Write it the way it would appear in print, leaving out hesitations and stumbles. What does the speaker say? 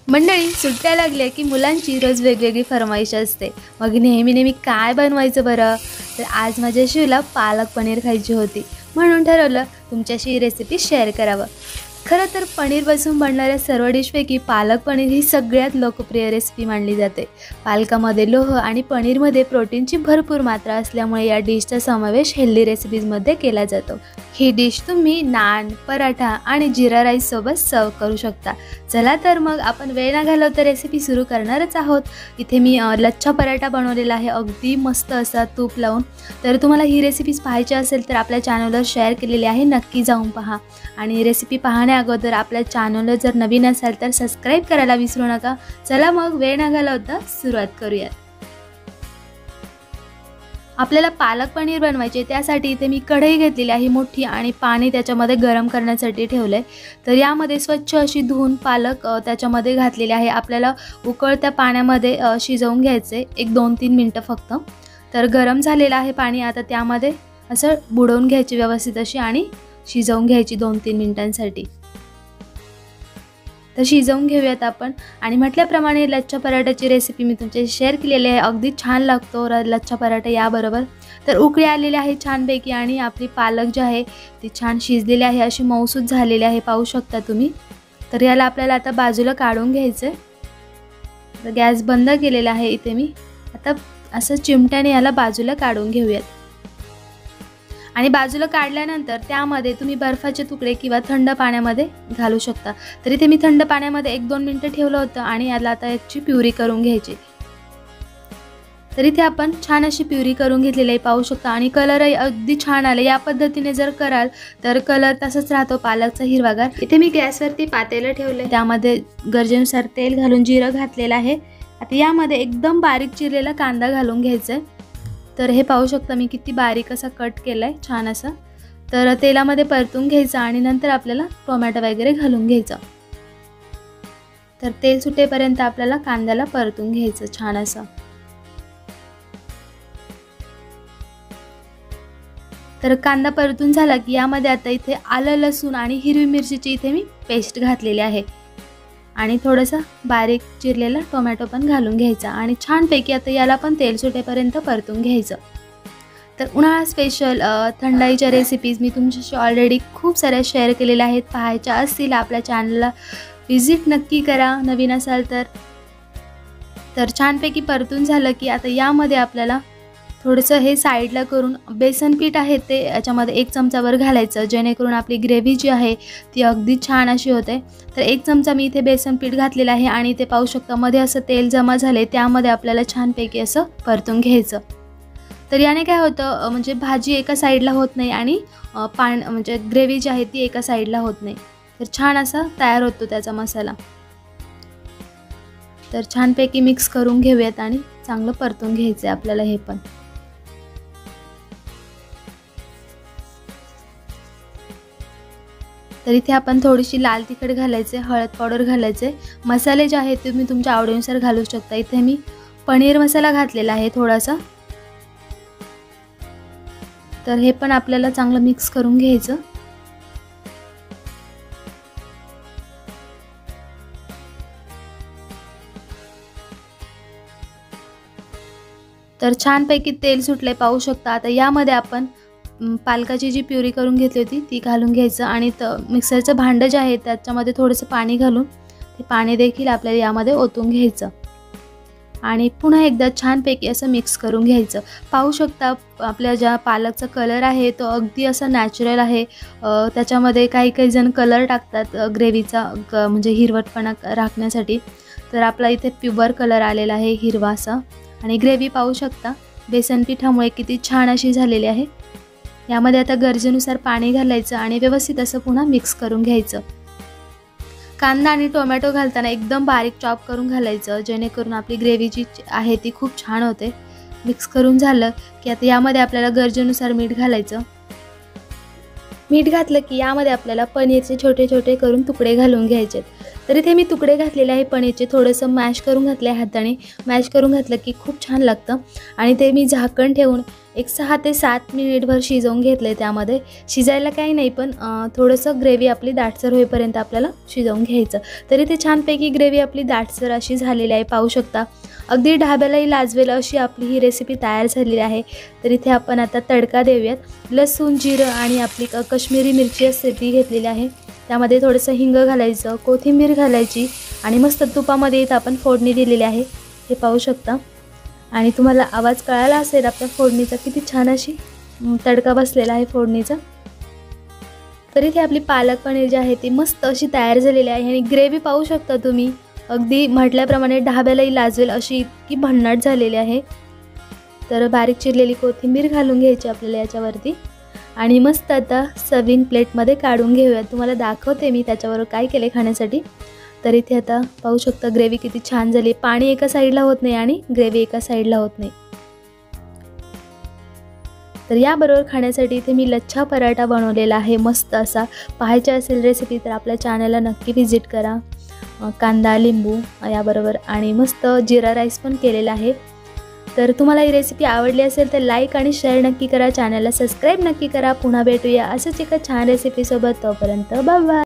मंडळी, सुट्ट्या लागल्या की मुलांची रोज वेगवेगळी फरमाईश असते. मग नेहमी काय बनवायचं बरं? तर आज माझ्या शिवला पालक पनीर खायची होती, म्हणून ठरवलं तुमच्याशी ही रेसिपी शेअर करावं. खरं तर पनीरपासून बनणाऱ्या सर्व डिशपैकी पालक पनीर ही सगळ्यात लोकप्रिय रेसिपी मानली जाते. पालकामध्ये लोह आणि पनीरमध्ये प्रोटीनची भरपूर मात्रा असल्यामुळे या डिशचा समावेश हेल्दी रेसिपीजमध्ये केला जातो. ही डिश तुम्ही नान, पराठा आणि जिरा राईस सोबत सर्व करू शकता. चला तर मग आपण वेळ न घालवता रेसिपी सुरू करणारच आहोत. इथे मी लच्छा पराठा बनवलेला आहे, अगदी मस्त असा तूप लावून. तर तुम्हाला ही रेसिपी पाहायची असेल तर आपल्या चॅनलवर शेअर केलेली आहे, नक्की जाऊन पहा. आणि रेसिपी पाहण्या अगोदर आपल्या चॅनलला जर नवीन असाल तर सबस्क्राईब करायला विसरू नका. चला मग वेळ न घालवता सुरुवात करूयात. आपल्याला पालक पनीर बनवायचे, त्यासाठी इथे मी कढई घेतलेली आहे मोठी आणि पाणी त्याच्यामध्ये गरम करण्यासाठी ठेवले. तर यामध्ये स्वच्छ अशी धुवून पालक त्याच्यामध्ये घातलेले आहे. आपल्याला उकळत्या पाण्यामध्ये शिजवून घ्यायचे, एक 2-3 मिनटं फक्त. तर गरम झालेलं आहे पाणी, आता त्यामध्ये असं बुडवून घ्यायची व्यवस्थित अशी आणि शिजवून घ्यायची 2-3 मिनिटांसाठी. तर शिजवून घेऊयात आपण. आणि म्हटल्याप्रमाणे लच्छा पराठाची रेसिपी मी तुमच्याशी शेअर केलेली आहे, अगदी छान लागतो लच्छा पराठा याबरोबर. तर उकळी आलेली आहे छानपैकी आणि आपली पालक जी आहे ती छान शिजलेली आहे, अशी मऊसूत झालेली आहे, पाहू शकता तुम्ही. तर याला आपल्याला आता बाजूला काढून घ्यायचं आहे. तर गॅस बंद केलेला आहे इथे मी. आता असं चिमट्याने याला बाजूला काढून घेऊयात. आणि बाजूला काढल्यानंतर त्यामध्ये तुम्ही बर्फाचे तुकडे किंवा थंड पाण्यामध्ये घालू शकता. तर इथे मी थंड पाण्यामध्ये 1-2 मिनिटं ठेवलं होतं आणि याला आता याची प्युरी करून घ्यायची. तर इथे आपण छान अशी प्युरी करून घेतलेली आहे, पाहू शकता. आणि कलरही अगदी छान आले. या पद्धतीने जर कराल तर कलर तसाच राहतो पालकचा हिरवागार. इथे मी गॅसवरती पातेलं ठेवलं, त्यामध्ये गरजेनुसार तेल घालून जिरं घातलेलं आहे. आता यामध्ये एकदम बारीक चिरलेला कांदा घालून घ्यायचा आहे. तर हे पाहू शकता मी किती बारीक असा कट केला आहे, छान असा. तर तेलामध्ये परतून घ्यायचं आणि नंतर आपल्याला टोमॅटो वगैरे घालून घ्यायचं. तर तेल सुटेपर्यंत आपल्याला कांद्याला परतून घ्यायचं छान असं. तर कांदा परतून झाला की यामध्ये आता इथे आलं, लसूण आणि हिरवी मिरचीची इथे मी पेस्ट घातलेली आहे. आणि थोडंसं बारीक चिरलेला टोमॅटो पण घालून घ्यायचा आणि छानपैकी आता याला पण तेल सुटेपर्यंत परतून घ्यायचं. तर उन्हाळा स्पेशल थंडाईच्या रेसिपीज मी तुमच्याशी ऑलरेडी खूप साऱ्या शेअर केलेल्या आहेत. पाहायच्या असतील आपल्या चॅनलला व्हिजिट नक्की करा नवीन असाल तर. तर छानपैकी परतून झालं की आता यामध्ये आपल्याला थोडंसं हे साईडला करून बेसन पीठ आहे ते याच्यामध्ये 1 चमचावर घालायचं, जेणेकरून आपली ग्रेव्ही जी आहे ती अगदी छान अशी होते. तर 1 चमचा मी इथे बेसन पीठ घातलेलं आहे आणि ते पाहू शकता मध्ये असं तेल जमा झाले, त्यामध्ये आपल्याला छानपैकी असं परतून घ्यायचं. तर याने काय होतं, म्हणजे भाजी एका साईडला होत नाही आणि म्हणजे ग्रेव्ही जी आहे ती एका साईडला होत नाही. तर छान असा तयार होतो त्याचा मसाला. तर छानपैकी मिक्स करून घेऊयात आणि चांगलं परतून घ्यायचं आहे आपल्याला हे पण. तर इथे आपण थोडीशी लाल तिखट घालायचे, हळद पावडर घालायचे. मसाले जे आहेत तुम्ही तुमच्या आवडीनुसार घालू शकता. इथे मी पनीर मसाला घातलेला आहे थोडासा. तर हे पण आपल्याला चांगलं मिक्स करून घ्यायचं. तर छानपैकी तेल सुटले, पाहू शकता. आता यामध्ये आपण पालकाची जी प्युरी करून घेतली होती ती घालून घ्यायचं आणि मिक्सरचं भांडं जे आहे त्याच्यामध्ये थोडंसं पाणी घालून ते पाणी देखील आपल्याला यामध्ये ओतून घ्यायचं आणि पुन्हा एकदा छानपैकी असं मिक्स करून घ्यायचं. पाहू शकता आपल्या ज्या पालकचा कलर आहे तो अगदी असा नॅचरल आहे. त्याच्यामध्ये काही जण कलर टाकतात ग्रेव्हीचा, म्हणजे हिरवटपणा राखण्यासाठी. तर आपला इथे प्युअर कलर आलेला आहे हिरवा असा. आणि ग्रेव्ही पाहू शकता बेसन पिठामुळे किती छान अशी झालेली आहे. यामध्ये आता गरजेनुसार पाणी घालायचं आणि व्यवस्थित असं पुन्हा मिक्स करून घ्यायचं. कांदा आणि टोमॅटो घालताना एकदम बारीक चॉप करून घालायचं, जेणेकरून आपली ग्रेव्ही जी आहे ती खूप छान होते. मिक्स करून झालं की आता यामध्ये आपल्याला गरजेनुसार मीठ घालायचं. मीठ घातलं की यामध्ये आपल्याला पनीरचे छोटे छोटे करून तुकडे घालून घ्यायचे. तर इथे मी तुकडे घातलेले आहे पनीरचे, थोडंसं मॅश करून घातले हाताने. मॅश करून घातलं की खूप छान लागतं. आणि ते मी झाकण ठेवून एक 6 ते 7 मिनिटभर शिजवून घेतले. त्यामध्ये शिजायला काही नाही, पण थोडंसं ग्रेव्ही आपली दाटसर होईपर्यंत आपल्याला शिजवून घ्यायचं. तरी ते छानपैकी ग्रेव्ही आपली दाटसर अशी झालेली आहे, पाहू शकता. अगदी ढाब्यालाही लाजवेल अशी आपली ही रेसिपी तयार झालेली आहे. तर इथे आपण आता तडका देऊयात. लसूण, जिरं आणि आपली कश्मीरी मिरची असते ती घेतलेली आहे. त्यामध्ये थोडंसं हिंग घालायचं, कोथिंबीर घालायची आणि मस्त तुपामध्ये इथं आपण फोडणी दिलेली आहे, हे पाहू शकता. आणि तुम्हाला आवाज कळाला असेल आपल्या फोडणीचा, किती छान अशी तडका बसलेला आहे फोडणीचा. तर इथे आपली पालक पनीर जी आहे ती मस्त अशी तयार झालेली आहे. आणि ग्रेव्ही पाहू शकता तुम्ही, अगदी म्हटल्याप्रमाणे ढाब्यालाही लाजवेल अशी इतकी भन्नाट झालेली आहे. तर बारीक चिरलेली कोथिंबीर घालून घ्यायची आपल्याला याच्यावरती आणि मस्त आता सर्विंग प्लेटमध्ये काढून घेऊयात. तुम्हाला दाखवते मी त्याच्यावर काय केले खाण्यासाठी. तर इथे आता पाहू शकता ग्रेव्ही किती छान झाली. पाणी एका साईडला होत नाही आणि ग्रेव्ही एका साईडला होत नाही. तर याबरोबर खाण्यासाठी इथे मी लच्छा पराठा बनवलेला आहे मस्त असा. पाहायची असेल रेसिपी तर आपल्या चॅनलला नक्की व्हिजिट करा. कांदा, लिंबू याबरोबर आणि मस्त जिरा राईस पण केलेला आहे. तर तुम्हाला ही रेसिपी आवडली असेल तर लाईक आणि शेअर नक्की करा. चॅनलला सबस्क्राईब नक्की करा. पुन्हा भेटूया असंच एका छान रेसिपीसोबत. तोपर्यंत बाय बाय.